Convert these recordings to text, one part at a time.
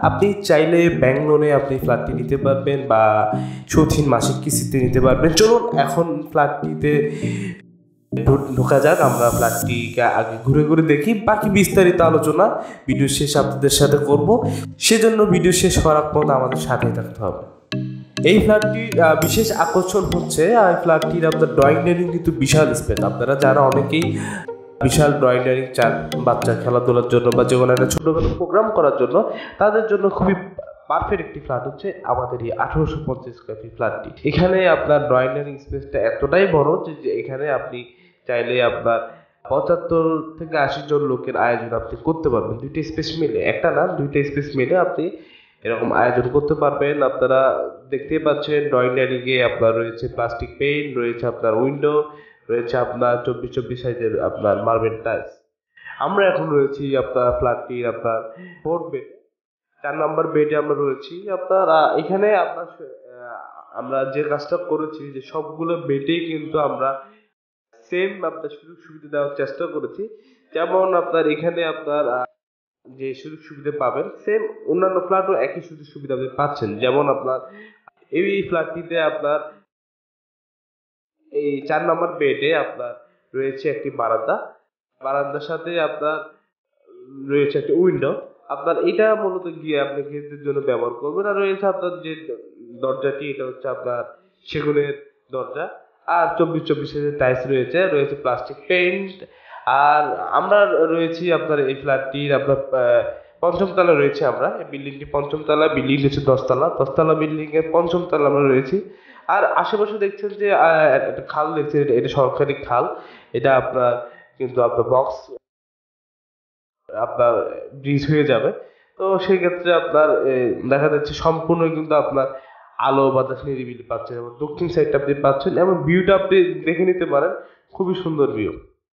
আপনি চাইলে ব্যাংক লোনে আপনি ফ্ল্যাটটি নিতে পারবেন বা শৌখিন মাসিক কিস্তিতে নিতে পারবেন। চলুন এখন ফ্ল্যাটটিতে ঢোকা যাক। আমরা ফ্ল্যাটটিকে আগে ঘুরে ঘুরে দেখি, বাকি বিস্তারিত আলোচনা ভিডিও শেষ আপনাদের সাথে করব। সেজন্য ভিডিও শেষ করার পর আমাদের সাথে থাকতে হবে। এই ফ্ল্যাটটির বিশেষ আকর্ষণ হচ্ছে এই ফ্ল্যাটটির আপনার ড্রয়িং ডাইনিং কিন্তু বিশাল স্পেস। আপনারা যারা অনেকেই বিশাল ড্রয়িং ডাইনিং চান বাচ্চা খেলাধুলার জন্য বা যে কোনো একটা ছোটোখাটো প্রোগ্রাম করার জন্য, তাদের জন্য খুবই পারফেক্ট একটি ফ্ল্যাট হচ্ছে আমাদের এই 1850 স্কোয়ার ফিট ফ্ল্যাটটি। এখানে আপনার ড্রয়িং ডাইনিং স্পেসটা এতটাই বড় যে এখানে আপনি চাইলে আপনার 75 থেকে 80 জন লোকের আয়োজন আপনি করতে পারবেন। দুইটা স্পেস মিলে, একটা না দুইটা স্পেস মিলে আপনি এরকম আয়োজন করতে পারবেন। আপনারা দেখতেই পাচ্ছেন ড্রয়িং ডাইনিংয়ে আপনার রয়েছে প্লাস্টিক পেইন্ট, রয়েছে আপনার উইন্ডো, রয়েছে আপনার 24x24 সাইজের আপনার মার্বেল টাইলস। আমরা এখন রয়েছি আপনার ফ্ল্যাটটির আপনার 4 বেড, 4 নম্বর বেডে আমরা রয়েছি। আপনার এখানে আপনার আমরা যে কাজটা করেছি যে সবগুলো বেডেই কিন্তু আমরা সেম আপনার সুযোগ সুবিধা দেওয়ার চেষ্টা করেছি। যেমন আপনার এখানে আপনার যে সুযোগ সুবিধা পাবেন সেম অন্যান্য ফ্ল্যাটও একই সুযোগ সুবিধা আপনি পাচ্ছেন। যেমন আপনার এই ফ্ল্যাটটিতে আপনার এই 4 নম্বর বেডে আপনার রয়েছে একটি বারান্দার সাথে আপনার রয়েছে একটি উইন্ডো। আপনার এটা মূলত গিয়ে আপনি গেস্টদের জন্য ব্যবহার করবেন। আর রয়েছে আপনার যে দরজাটি, এটা হচ্ছে আপনার সেগুনের দরজা। আর 24x24 সাইজের টাইলস রয়েছে প্লাস্টিক পেইন্ট। আর আমরা রয়েছি আপনার এই ফ্ল্যাটটির আপনার 5ম তলায় রয়েছে। আমরা এই বিল্ডিংটি 5ম তলা, বিল্ডিং হচ্ছে 10 তলা বিল্ডিং এর 5ম তলা আমরা রয়েছি। আর আশেপাশে দেখছেন যে একটা খাল দেখছেন, এটা সরকারি খাল। এটা আপনার কিন্তু আপনার বক্স আপনার ব্রিজ হয়ে যাবে। তো সেই ক্ষেত্রে আপনার দেখা যাচ্ছে সম্পূর্ণ কিন্তু আপনার আলো বাতাস নিরিবিলি পাচ্ছেন এবং দক্ষিণ সাইডটা আপনি পাচ্ছেন এবং ভিউটা আপনি দেখে নিতে পারেন, খুবই সুন্দর ভিউ।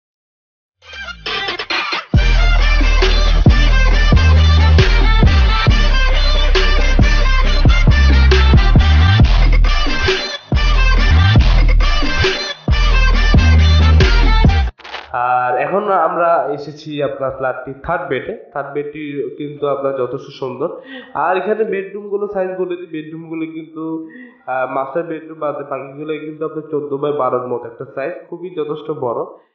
আর এখন আমরা এসেছি আপনার ফ্ল্যাটটি থার্ড বেডটি কিন্তু আপনার যথেষ্ট সুন্দর। আর এখানে বেডরুমগুলো সাইজ বলে দিই, বেডরুমগুলো কিন্তু মাস্টার বেডরুম বাদে বাকিগুলো কিন্তু আপনার 14x12 মতো একটা সাইজ, খুবই যথেষ্ট বড়।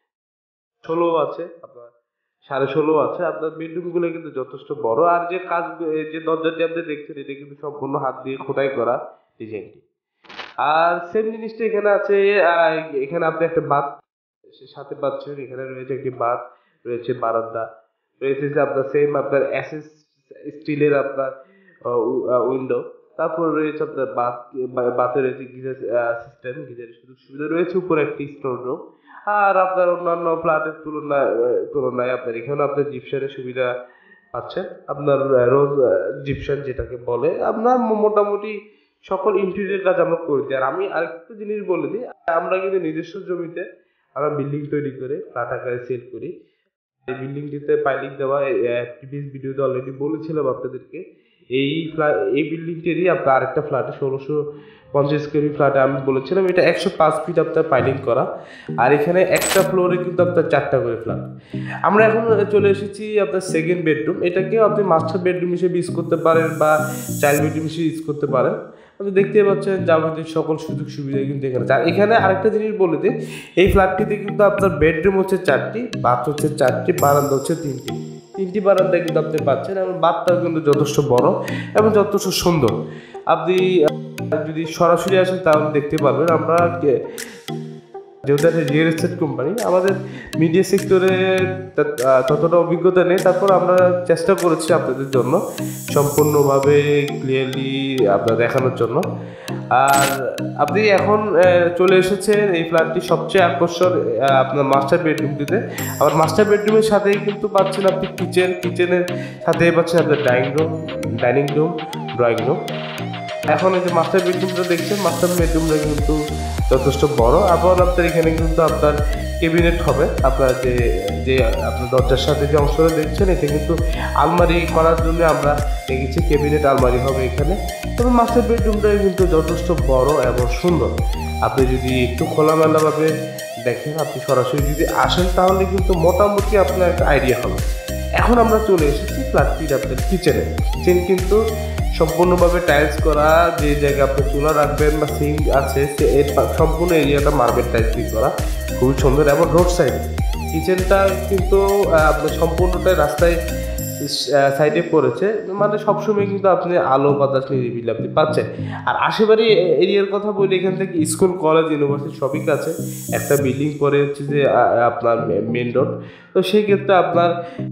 16 আছে আপনার 16.5 আছে। আপনার বেডরুমগুলো কিন্তু যথেষ্ট বড়। আর যে দরজাটি আপনি দেখছেন এটা কিন্তু সম্পূর্ণ হাত দিয়ে খোদাই করা ডিজাইনটি। আর সেম জিনিসটা এখানে আছে। এখানে আপনি একটা বাথ সাথে পাচ্ছেন। এখানে রয়েছে একটি বাথ, রয়েছে বারান্দা, রয়েছে যে আপনার সেম আপনার এসএস স্টিলের আপনার উইন্ডো। তারপর রয়েছে আপনার বাথে রয়েছে গিজার সিস্টেম, গিজারের সুযোগ সুবিধা রয়েছে। উপরে একটি স্টোর রুম। আর আপনার অন্যান্য ফ্ল্যাটের তুলনায় আপনার এখানে আপনার জিপসানের সুবিধা পাচ্ছেন। আপনার রোজ জিপসান যেটাকে বলে, আপনার মোটামুটি সকল ইন্টেরিয়র কাজ আমরা করে দিই। আর আমি আরেকটা জিনিস বলে দিই, আমরা কিন্তু নিজস্ব জমিতে আমরা বিল্ডিং তৈরি করে ফ্ল্যাট আকারে সেল করি। এই বিল্ডিংটিতে পাইলিং দেওয়া প্রিভিয়াস ভিডিওতে অলরেডি বলেছিলাম আপনাদেরকে। এই বিল্ডিংটিরই আপনার আরেকটা ফ্ল্যাটে 1650 স্কোয়ার ফিট ফ্ল্যাটে আমি বলেছিলাম এটা 105 ফিট আপনার পাইলিং করা। আর এখানে একটা ফ্লোরে কিন্তু আপনার 4টা করে ফ্ল্যাট। আমরা এখন চলে এসেছি আপনার সেকেন্ড বেডরুম। এটাকেও আপনি মাস্টার বেডরুম হিসেবে ইউজ করতে পারেন বা চাইল্ড বেডরুম হিসেবে ইউজ করতে পারেন। আপনি দেখতে পাচ্ছেন যাবতীয় সকল সুযোগ সুবিধা কিন্তু এখানে। আর এখানে আরেকটা জিনিস বলে দিই, এই ফ্ল্যাটটিতে কিন্তু আপনার বেডরুম হচ্ছে 4টি, বাথ হচ্ছে 4টি, বারান্দা হচ্ছে 3টি বারান্দা কিন্তু আপনি পাচ্ছেন এবং বাথটাও কিন্তু যথেষ্ট বড় এবং যথেষ্ট সুন্দর। আপনি যদি সরাসরি আসেন তাহলে দেখতে পারবেন। আমরা যেহেতু একটা রিয়েল এস্টেট কোম্পানি, আমাদের মিডিয়া সেক্টরে ততটা অভিজ্ঞতা নেই। তারপর আমরা চেষ্টা করেছি আপনাদের জন্য সম্পূর্ণভাবে ক্লিয়ারলি আপনার দেখানোর জন্য। আর আপনি এখন চলে এসেছেন এই ফ্ল্যাটটি সবচেয়ে আকর্ষণ আপনার মাস্টার বেডরুমটিতে। আবার মাস্টার বেডরুমের সাথেই কিন্তু পাচ্ছেন আপনি কিচেনের সাথেই পাচ্ছেন আপনার ডাইনিং রুম, ড্রয়িং রুম। এখন এই যে মাস্টার বেডরুমটা দেখছেন, মাস্টার বেডরুমটা কিন্তু যথেষ্ট বড়। আবার আপনার এখানে কিন্তু আপনার ক্যাবিনেট হবে। আপনার যে আপনার দরজার সাথে যে অংশটা দেখছেন এটা কিন্তু আলমারি করার জন্য আমরা দেখেছি, ক্যাবিনেট আলমারি হবে এখানে। তবে মাস্টার বেডরুমটা কিন্তু যথেষ্ট বড় এবং সুন্দর। আপনি যদি একটু খোলামেলাভাবে দেখেন, আপনি সরাসরি যদি আসেন তাহলে কিন্তু মোটামুটি আপনার একটা আইডিয়া হবে। এখন আমরা চলে এসেছি ফ্ল্যাটটির আপনার কিচেন কিন্তু সম্পূর্ণভাবে টাইলস করা, যে জায়গায় আপনি চুলা রাখবেন বা সিঙ্ক আছে এর সম্পূর্ণ এরিয়াটা মার্বেল টাইলস দিয়ে করা, খুবই সুন্দর। এবং রোড সাইড কিচেনটা কিন্তু আপনার সম্পূর্ণটাই রাস্তায় সাইডে পড়েছে, মানে সবসময় কিন্তু আপনি আলো বাতাস নিরিবিলি আপনি পাচ্ছেন। আর আশেপাশে এরিয়ার কথা বলি, এখান থেকে স্কুল, কলেজ, ইউনিভার্সিটি সবই কাছে, একটা বিল্ডিং পরে হচ্ছে যে আপনার মেন রোড। তো সেই ক্ষেত্রে আপনার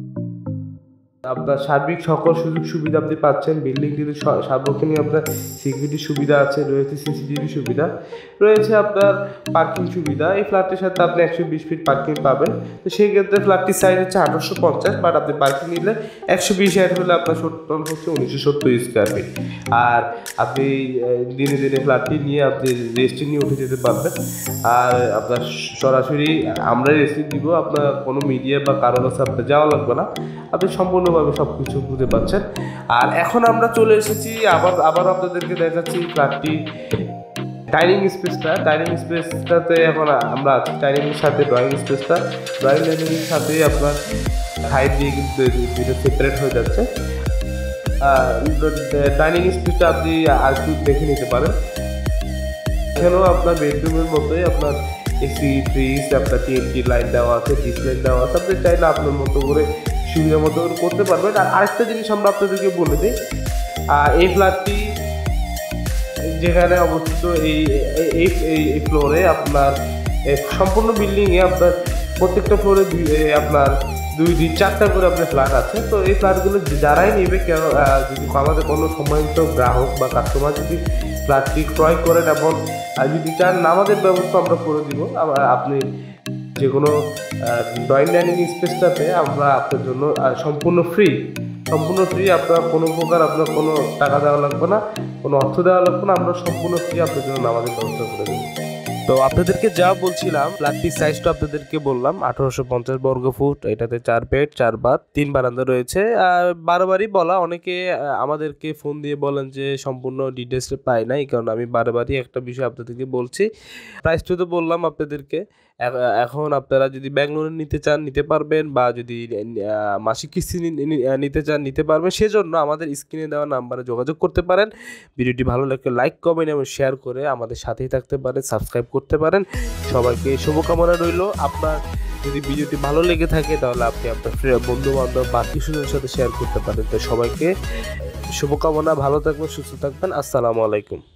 সার্বিক সকল সুযোগ সুবিধা আপনি পাচ্ছেন। বিল্ডিংটিতে সার্বক্ষণিক আপনার সিকিউরিটি সুবিধা আছে, রয়েছে সিসিটিভি সুবিধা, রয়েছে আপনার পার্কিং সুবিধা। এই ফ্ল্যাটটির সাথে আপনি 120 ফিট পার্কিং পাবেন। তো সেই ক্ষেত্রে ফ্ল্যাটটির সাইজ হচ্ছে 1850, বাট আপনি পার্কিং নিলে 120 অ্যাড হলে আপনার টোটাল হচ্ছে 1970 স্কোয়ার ফিট। আর আপনি দিনে দিনে ফ্ল্যাটটি নিয়ে আপনি রেজিস্ট্রি নিয়ে উঠে যেতে পারবেন। আর আপনার সরাসরি আমরা রেজিস্ট্রি দিব, আপনার কোনো মিডিয়া বা কারো কাছে আপনার যাওয়া লাগবে না, আপনি সম্পূর্ণভাবে সব কিছু বুঝতে পারছেন। আর এখন আমরা চলে এসেছি আবার আপনাদেরকে দেখাচ্ছি ফ্ল্যাটটি ডাইনিং স্পেসটাতে এখন আমরা আছি। ডাইনিংয়ের সাথে ড্রয়িং স্পেসটা, ড্রয়িং ডাইনিংয়ের সাথেই আপনার হাইট দিয়ে কিন্তু দুটো সেপারেট হয়ে যাচ্ছে। ডাইনিং স্পেসটা আপনি আর একটু দেখে নিতে পারেন। এখানেও আপনার বেডরুমের মতোই আপনার এসি, ফ্রিজ, আপনার টিএনটি লাইট দেওয়া আছে, ডিস লাইট দেওয়া আছে, আপনি চাইলে আপনার মতো করে সুবিধা মতো করতে পারবেন। আর আরেকটা জিনিস আমরা আপনাদেরকে বলে দিই, এই ফ্ল্যাটটি যেখানে অবস্থিত এই ফ্লোরে আপনার সম্পূর্ণ বিল্ডিংয়ে আপনার প্রত্যেকটা ফ্লোরে আপনার 2-4টা করে আপনার ফ্ল্যাট আছে। তো এই ফ্ল্যাটগুলো যারাই নেবে, কেন যদি আমাদের কোনো সম্মানিত গ্রাহক বা কাস্টমার যদি ফ্ল্যাটটি ক্রয় করেন এবং যদি চান আমাদের ব্যবস্থা আমরা করে দিব। আপনি যে কোনো ড্রয়িং ডাইনিং স্পেসটাতে আমরা আপনার জন্য সম্পূর্ণ ফ্রি, আপনার কোনো প্রকার আপনার কোনো টাকা দেওয়া লাগবে না, কোনো অর্থ দেওয়া লাগবে না, আমরা সম্পূর্ণ ফ্রি আপনার জন্য আমাদের ব্যবস্থা করে দেবো। তো আপনাদেরকে যা বলছিলাম, ফ্ল্যাটটির সাইজটা আপনাদেরকে বললাম 1850 বর্গ ফুট। এটাতে 4 বেড, 4 বাথ, 3 বারান্দা রয়েছে। আর বারবারই বলা, অনেকে আমাদেরকে ফোন দিয়ে বলেন যে সম্পূর্ণ ডিটেলস পাই নাই, কারণ আমি বারবারই একটা বিষয় আপনাদেরকে বলছি। প্রাইসটা তো বললাম আপনাদেরকে। এখন আপনারা যদি ব্যাংক লোনে নিতে চান নিতে পারবেন, বা যদি মাসিক কিস্তি নিতে চান নিতে পারবেন। সেজন্য আমাদের স্ক্রিনে দেওয়া নাম্বারে যোগাযোগ করতে পারেন। ভিডিওটি ভালো লাগলে লাইক, কমেন্ট এবং শেয়ার করে আমাদের সাথেই থাকতে পারেন, সাবস্ক্রাইব করতে পারেন। সবাইকে শুভকামনা রইল। আপনার যদি ভিডিওটি ভালো লেগে থাকে তাহলে আপনি আপনার বন্ধু বান্ধব বা আত্মীয়স্বজনের সাথে শেয়ার করতে পারেন। তো সবাইকে শুভকামনা, ভালো থাকবেন, সুস্থ থাকবেন। আসসালামু আলাইকুম।